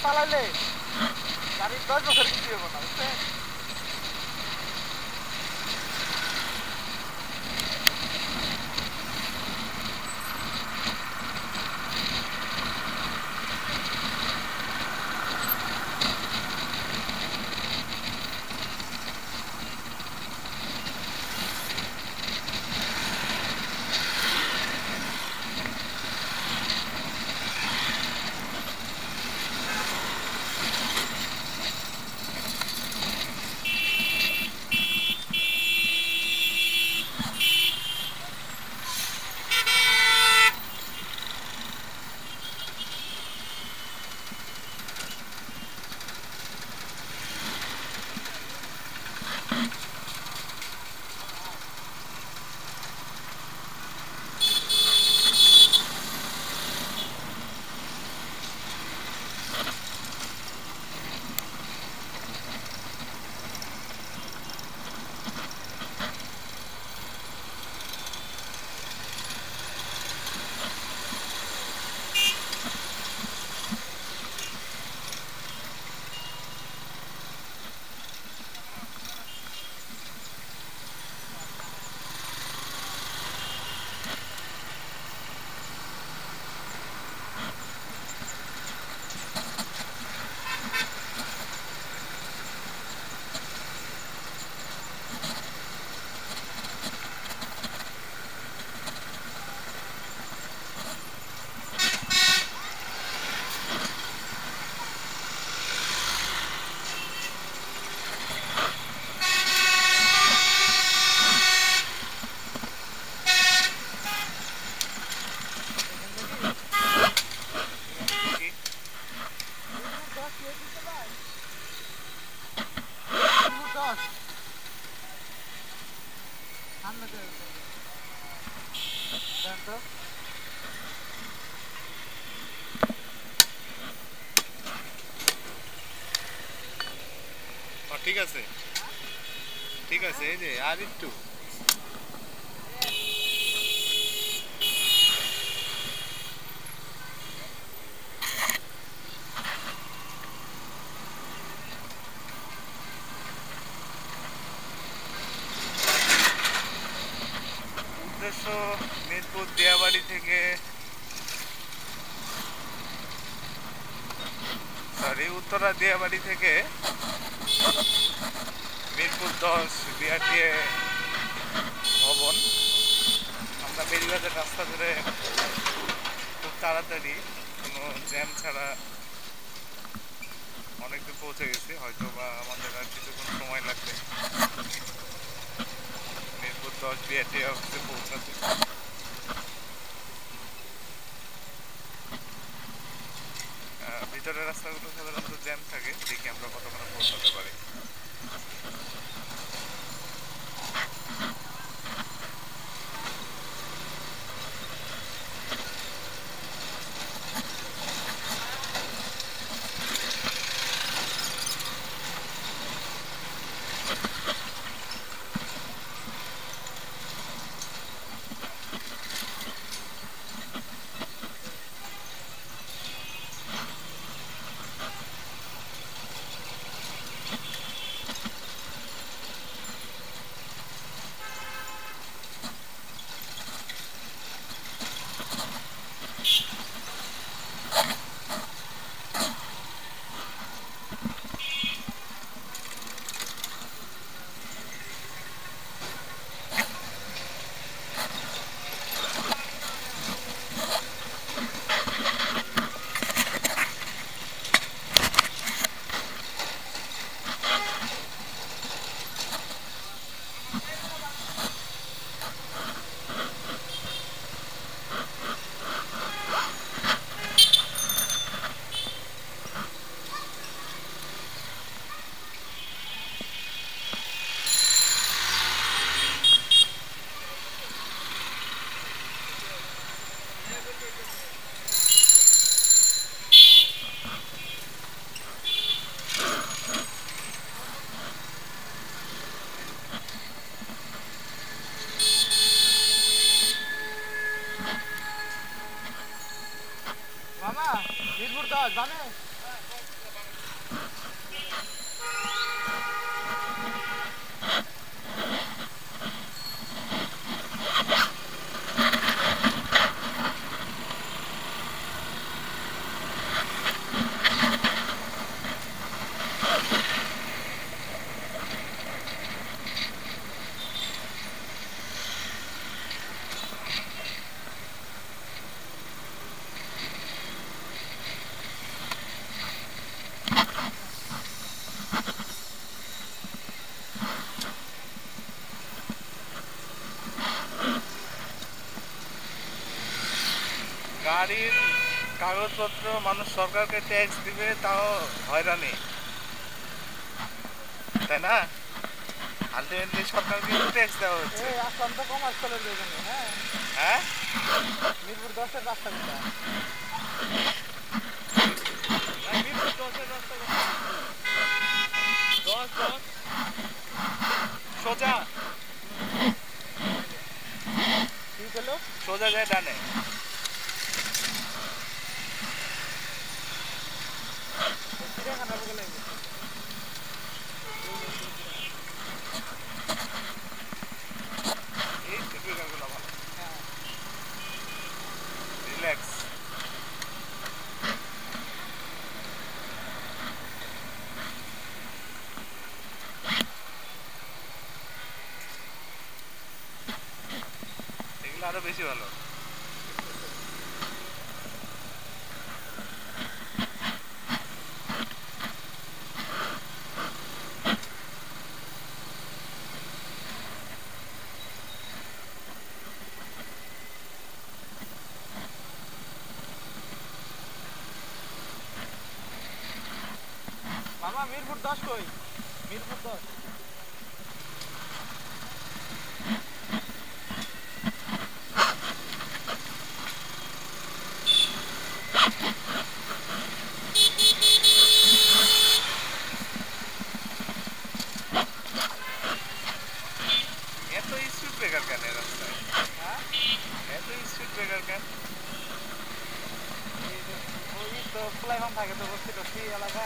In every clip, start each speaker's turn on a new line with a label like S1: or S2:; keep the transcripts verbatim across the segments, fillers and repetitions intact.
S1: চালাইলে গাড়ির দশ বছর কিছু হবে না বুঝছেন।
S2: ঠিক আছে ঠিক আছে এই যে আর একটু উদ্দেশ্য মিরপুর দিয়াবাড়ি থেকে সরি উত্তরা দিয়াবাড়ি থেকে মিরপুর দশ বিআরটিএ ভবন। আমরা বেরিবাজার রাস্তা ধরে খুব তাড়াতাড়ি কোনো জ্যাম ছাড়া অনেক দূর পৌঁছে গেছি, হয়তো বা আমাদের আর কিছুক্ষণ সময় লাগবে মিরপুর দশ বিআরটিএ অফিসে পৌঁছাতে। ভিতরের রাস্তাগুলো সাধারণত জ্যাম থাকে, দেখি আমরা কতক্ষণ পৌঁছাতে পারি।
S1: মামা মিরপুর দশ জানে
S2: গাড়ির কাগজপত্র মানুষ সরকারকে ট্যাক্স দিবে, তাও হয়রানি, তাই না? আলটিমেটলি সরকারকে ট্যাক্স দেওয়া হচ্ছে।
S1: এই আসলাম তো কমার্স কলেজ এখানে। হ্যাঁ
S2: হ্যাঁ,
S1: মিরপুর দশের রাস্তা কোনটা?
S2: না, মিরপুর দশের রাস্তা কোনটা? দশ দশ সোজা
S1: কি পেলো?
S2: সোজা যায় ডানে।
S1: চিড়িয়াখানার বলে
S2: এই স্পিকারগুলো ভালো,
S1: হ্যাঁ
S2: রিল্যাক্স। এগুলো আরো বেশি ভালো।
S1: মামা মিরপুর দশ কই? মিরপুর দশ
S2: এত স্পিড ব্রেকার কেন এই রাস্তায়?
S1: হ্যাঁ
S2: এত স্পিড ব্রেকার কেন?
S1: এই যে ওই তো ফ্লাইভান থাকে তো বসছি টসি এলাকা।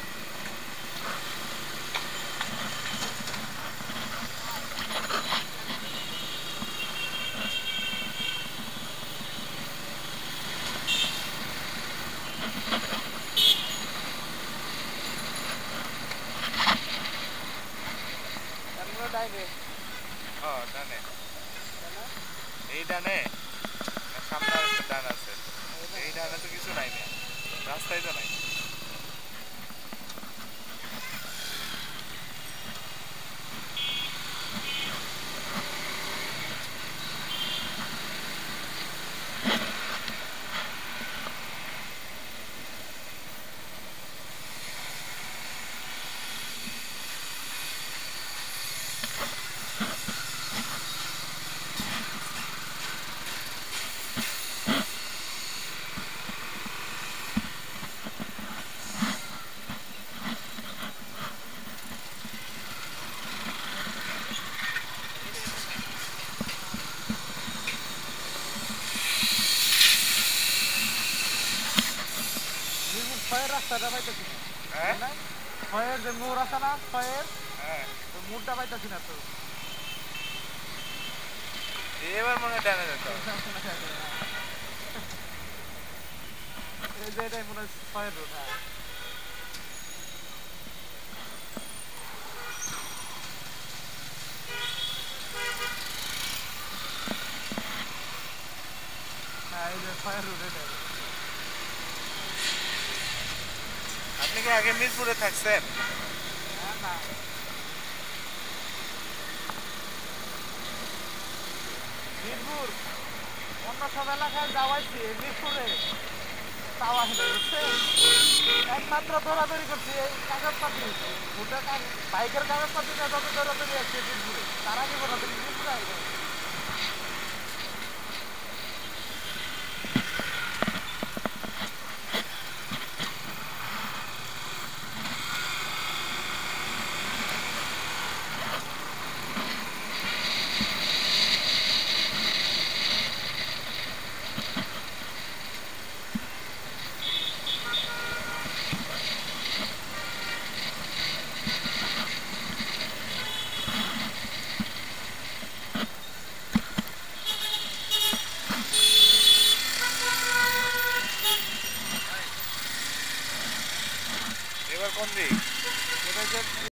S1: এমন ডাইনে
S2: ও ডানে,
S1: তাই না?
S2: এই ডানে না সামনে আর একটা ডান আছে? এই ডানে তো কিছু নাই না, রাস্তায় তো নাই।
S1: মিরপুর ছয়ের রাস্তাটা পাইতেছি না।
S2: হ্যাঁ
S1: তাই না? ছয়ের যে মোড় আছে না, ছয়ের
S2: হ্যাঁ,
S1: ওই মোড়টা পাইতেছি না তো।
S2: এবার মনে হয় ডানে যেতে হবে।
S1: এই যে এটাই মনে হয় ছয়ের রোড। হ্যাঁ হ্যাঁ এই যে ছয়ের রোড এটাই।
S2: আপনি কি আগে মিরপুরে থাকছেন?
S1: হ্যাঁ না মিরপুর অন্য সব এলাকায় যাওয়াইছি, এই মিরপুরে তাও আসলে বুঝছে। একমাত্র দৌড়াদৌড়ি করছি এই কাগজপাতি, ভোটার কাগজ, বাইকের কাগজপাতি নিয়ে যত দৌড়াদৌড়ি আসছে মিরপুরে, তার আগে কোনো দিন মিরপুরে আসবে।
S2: এবার কোন দিক?
S1: এটা যে